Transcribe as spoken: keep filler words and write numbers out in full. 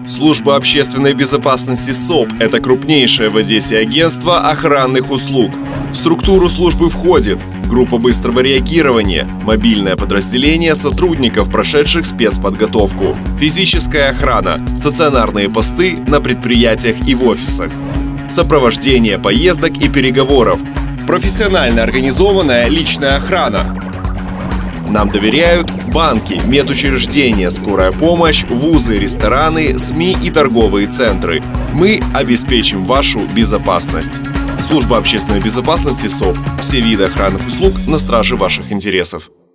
Служба общественной безопасности СОБ – это крупнейшее в Одессе агентство охранных услуг. В структуру службы входит группа быстрого реагирования, мобильное подразделение сотрудников, прошедших спецподготовку, физическая охрана, стационарные посты на предприятиях и в офисах, сопровождение поездок и переговоров, профессионально организованная личная охрана. Нам доверяют банки, медучреждения, скорая помощь, вузы, рестораны, СМИ и торговые центры. Мы обеспечим вашу безопасность. Служба общественной безопасности СОБ. Все виды охранных услуг на страже ваших интересов.